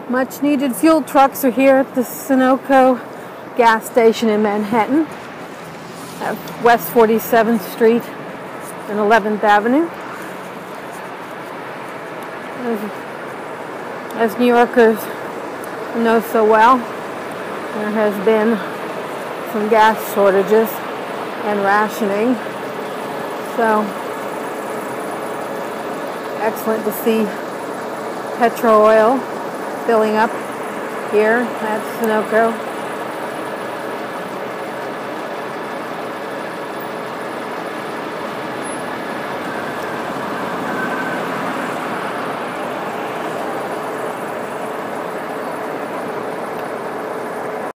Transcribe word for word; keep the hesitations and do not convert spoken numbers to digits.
Much needed fuel trucks are here at the Sunoco Gas Station in Manhattan at West forty-seventh Street and eleventh Avenue. As, as New Yorkers know so well, there has been some gas shortages and rationing. So, excellent to see petrol oil filling up here at Sunoco.